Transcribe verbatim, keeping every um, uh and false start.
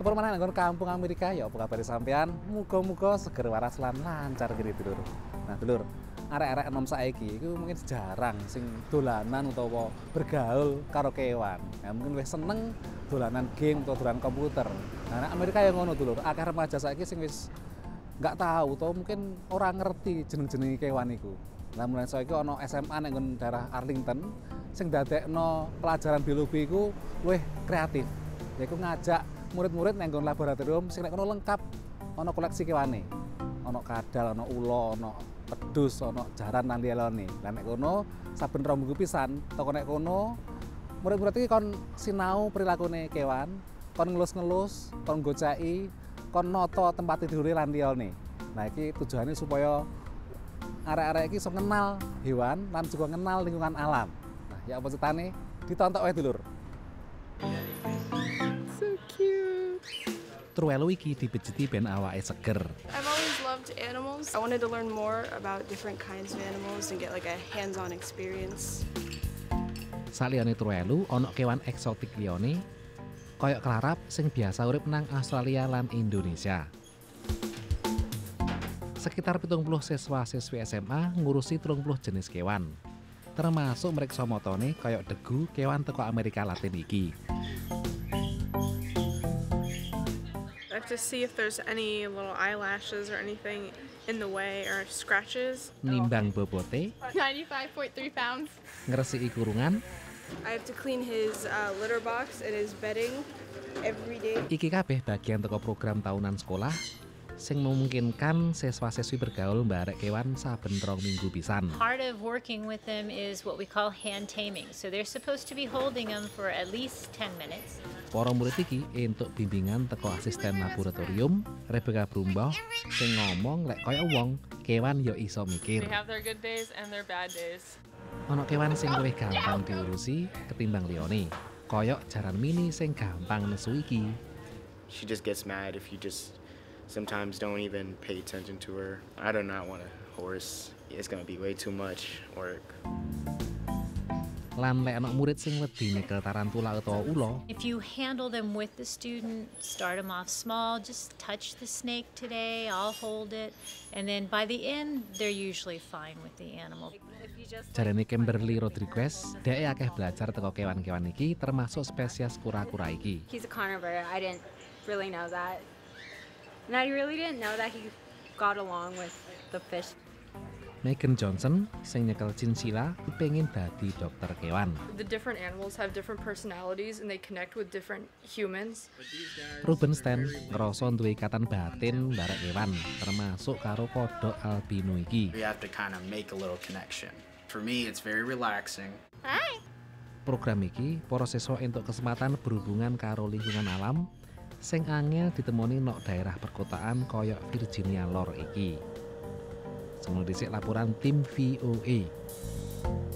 Kepala mana nggon kampung Amerika ya apa kabar sampean? Muga-muga seger waras lan lancar gini dulur. Nah dulur, arek-arek enom saiki iku mungkin jarang sing dolanan utawa bergaul karo kewan. Ya mungkin wis seneng dolanan game atau dolanan komputer. Nah Amerika yang ngono dulur, akeh remaja saiki sing wis nggak tahu atau mungkin orang ngerti jeneng-jeneng kewan iku. Nah mulai saiki ana S M A ning nggon daerah Arlington sing dadekno pelajaran biologi iku luwih kreatif. Yaiku ngajak murid-murid ning nggon laboratorium sing nek kono lengkap ana koleksi kewane. Ana kadal, ana ula, ana pedus, ana jaran lan liyane. Lah nek kono saben rong minggu pisan toko nek kono murid-murid iki kon sinau prilakune kewan, kon ngelus-ngelus, kon goceki, kon noto tempat tidure lan liyane. Nah iki tujuane supaya arek-arek iki iso kenal hewan lan juga kenal lingkungan alam. Nah, ya apa cetane ditonton wae dulur. So cute. Truwelu iki dipejeti ben awake seger. I've always loved animals. I wanted to learn more about different kinds of animals and get like a hands-on experience. Saliyane truwelu ana kewan eksotik liyane kaya kelarap sing biasa urip nang Australia lan Indonesia. Sekitar pitung puluh siswa-siswi S M A ngurusi telung puluh jenis kewan. Termasuk mriksa motone kaya degu kewan teko Amerika Latin iki. I have to see if there's any little eyelashes or anything in the way or scratches. Nimbang bobote, ninety-five point three pounds. ngresiki kurungan, I have to clean his uh, litter box and his bedding every day. iki kabeh bagian teko program tahunan sekolah sing memungkinkan siswa-siswi bergaul mbarek kewan saben rong minggu pisan. Part of working with them is what we call hand taming. So they're supposed to be holding them for at least ten minutes. Para murid iki entuk bimbingan teko asisten laboratorium Rebecca Brumbaugh sing ngomong lek kaya wong, kewan ya iso mikir. They have their good days and their bad days. Ana kewan sing luwih gampang diurusi ketimbang liyane. Kaya jaran mini sing gampang nesu iki. She just gets mad if you just sometimes don't even pay attention to her. I do not want a horse. It's gonna be way too much work. Lan lek ana murid sing wedi nyekel tarantula utawa ula, If you handle them with the student, start them off small, just touch the snake today, I'll hold it. And then by the end, they're usually fine with the animal. jarene Kimberly Rodriguez, dhek akeh belajar teko kewan-kewan iki termasuk spesies kura-kura iki. He's a carnivore. I didn't really know that. And I really didn't know that he got along with the fish. Megan Johnson sing nyekel cincila pengen dadi dokter kewan. The different animals have different personalities and they connect with different humans. Rubenstein ngerasa duwe ikatan batin barek kewan, termasuk karo kodhok albino iki. You have to kind of make a little connection. For me, it's very relaxing. Hi. Program iki para siswa entuk kesempatan berhubungan karo lingkungan alam sing angel ditemoni nok daerah perkotaan kaya Virginia Lor iki. Semono dhisik laporan tim V O A.